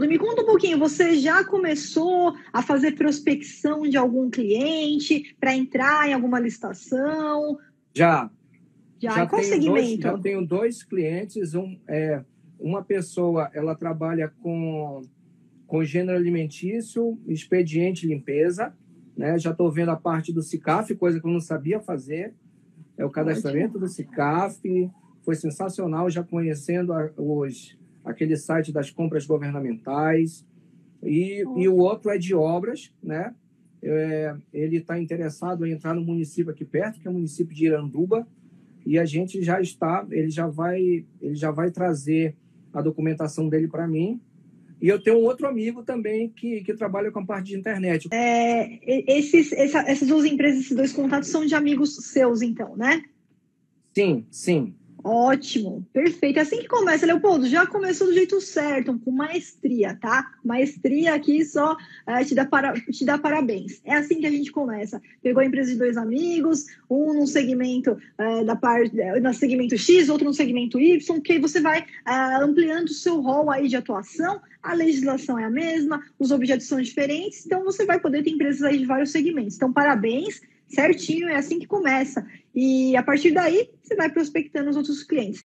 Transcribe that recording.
Me conta um pouquinho, você já começou a fazer prospecção de algum cliente para entrar em alguma licitação? Já, Já, já em qual já segmento? tenho dois clientes. Uma pessoa, ela trabalha com gênero alimentício, expediente e limpeza, né? Já estou vendo a parte do SICAF, coisa que eu não sabia fazer. É o Ótimo. cadastramento do SICAF, foi sensacional, já conhecendo aquele site das compras governamentais. E o outro é de obras, né? Ele está interessado em entrar no município aqui perto, que é o município de Iranduba, e a gente já está, ele já vai trazer a documentação dele para mim. E eu tenho um outro amigo também que trabalha com a parte de internet. Essas duas empresas, esses dois contatos são de amigos seus, então, né? Sim, sim. Ótimo, perfeito. É assim que começa, Leopoldo. Já começou do jeito certo, com maestria, tá? Maestria aqui só te dá parabéns. É assim que a gente começa. Pegou a empresa de dois amigos, um num segmento no segmento X, outro no segmento Y, que aí você vai ampliando o seu rol aí de atuação. A legislação é a mesma, os objetos são diferentes, então você vai poder ter empresas aí de vários segmentos. Então, parabéns, certinho, é assim que começa. E a partir daí, você vai prospectando os outros clientes.